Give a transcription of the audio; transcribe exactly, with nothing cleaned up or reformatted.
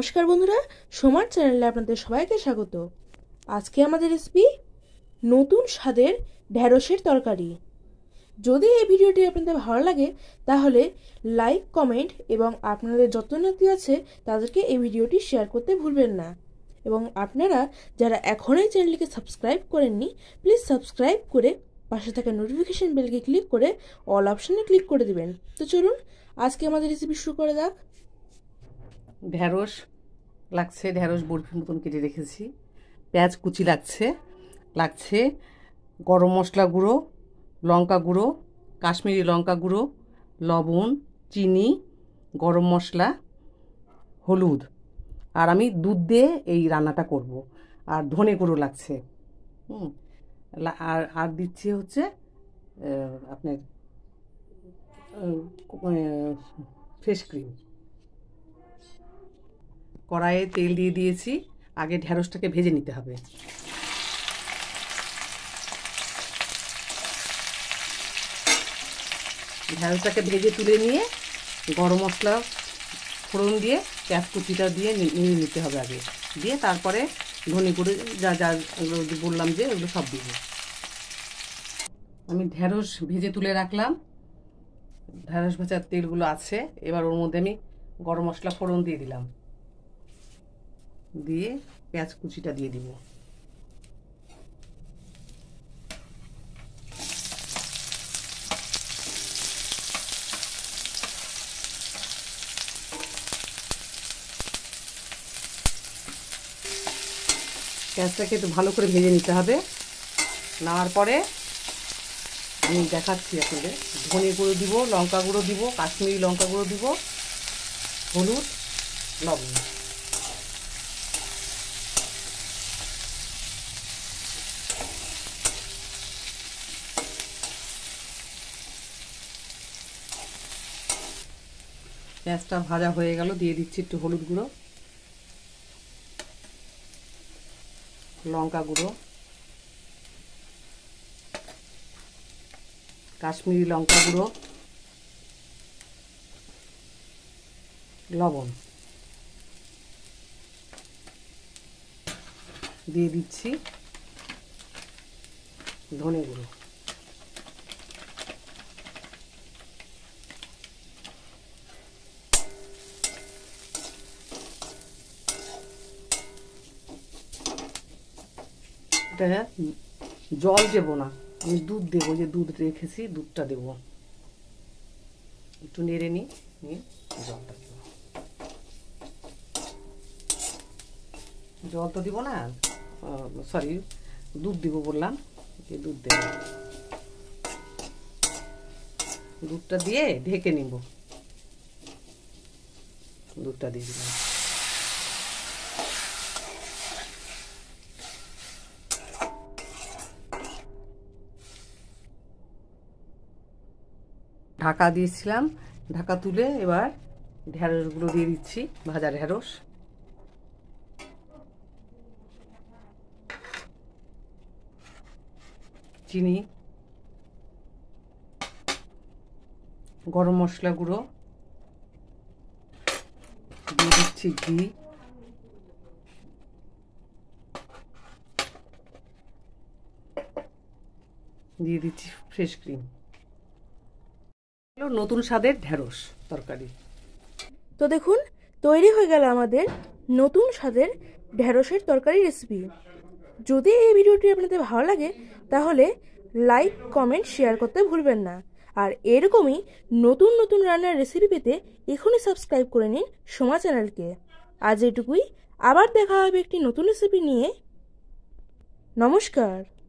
নমস্কার বন্ধুরা, সোমার চ্যানেলে আপনাদের সবাইকে স্বাগত। আজকে আমাদের রেসিপি নতুন স্বাদের ঢ্যাঁড়সের তরকারি। যদি এই ভিডিওটি আপনাদের ভালো লাগে তাহলে লাইক, কমেন্ট এবং আপনাদের যত নাতি আছে তাদেরকে এই ভিডিওটি শেয়ার করতে ভুলবেন না। এবং আপনারা যারা এখনই চ্যানেলটিকে সাবস্ক্রাইব করেননি, প্লিজ সাবস্ক্রাইব করে পাশে থাকা নোটিফিকেশন বেলকে ক্লিক করে অল অপশনে ক্লিক করে দিবেন। তো চলুন আজকে আমাদের রেসিপি শুরু করে যাক। ঢ্যাঁড়স লাগছে, ঢ্যাঁড়স বরফির মতন কেটে রেখেছি। পেঁয়াজ কুচি লাগছে লাগছে গরম মশলা গুঁড়ো, লঙ্কা গুঁড়ো, কাশ্মীরি লঙ্কা গুঁড়ো, লবণ, চিনি, গরম মশলা, হলুদ। আর আমি দুধ দিয়ে এই রান্নাটা করব। আর ধনে গুঁড়ো লাগছে। হুম আর আর দিচ্ছি হচ্ছে আপনার ফ্রেশ ক্রিম। কড়াইয়ে তেল দিয়ে দিয়েছি। আগে ঢ্যাঁড়সটাকে ভেজে নিতে হবে। ঢ্যাঁড়সটাকে ভেজে তুলে নিয়ে গরম মশলা ফোড়ন দিয়ে পেঁয়াজ কুচিটা দিয়ে নিয়ে নিতে হবে আগে, দিয়ে তারপরে ধনে গুঁড়ো যা যা বললাম যে ওগুলো সব দিব। আমি ঢ্যাঁড়স ভেজে তুলে রাখলাম। ঢ্যাঁড়স ভাজার তেলগুলো আছে। এবার ওর মধ্যে আমি গরম মশলা ফোড়ন দিয়ে দিলাম, দিয়ে পেঁয়াজ কুচিটা দিয়ে দিব। পেঁয়াজটাকে একটু ভালো করে ভেজে নিতে হবে। নেওয়ার পরে আমি দেখাচ্ছি আপনাদের, ধনে গুঁড়ো দিব, লঙ্কা গুঁড়ো দিব, কাশ্মীরি লঙ্কা গুঁড়ো দিব, হলুদ, লবণ। পেঁয়াজটা ভাজা হয়ে গেল, দিয়ে দিচ্ছি একটু হলুদ গুঁড়ো, লঙ্কা গুঁড়ো, কাশ্মীরি লঙ্কা গুঁড়ো, লবণ দিয়ে দিচ্ছি, ধনে গুঁড়ো। এটা জল দেব না, আমি দুধ দেবো, যে দুধ রেখেছি দুধটা দেব। একটু নেড়ে নিই, নিয়ে জলটা দেব। জল তো দিব না, সরি দুধ দিব বললাম, যে দুধ দেব। দুধটা দিয়ে ঢেকে নিব। দুধটা দিয়ে দিলাম। ঢাকা দিয়েছিলাম, ঢাকা তুলে এবার ঢ্যাঁড়সগুলো দিয়ে দিচ্ছি, ভাজা ঢ্যাঁড়স। চিনি, গরম মশলা গুঁড়ো, দিয়ে দিচ্ছি ঘি, দিয়ে দিচ্ছি ফ্রেশ ক্রিম। নতুন স্বাদের ঢ্যাঁড়স তরকারি। তো দেখুন, তৈরি হয়ে গেল আমাদের নতুন স্বাদের ঢ্যাঁড়সের তরকারি রেসিপি। যদি এই ভিডিওটি আপনাদের ভালো লাগে তাহলে লাইক, কমেন্ট, শেয়ার করতে ভুলবেন না। আর এরকমই নতুন নতুন রান্নার রেসিপি পেতে এখনই সাবস্ক্রাইব করে নিন সোমা চ্যানেলকে। আজ এটুকুই, আবার দেখা হবে একটি নতুন রেসিপি নিয়ে। নমস্কার।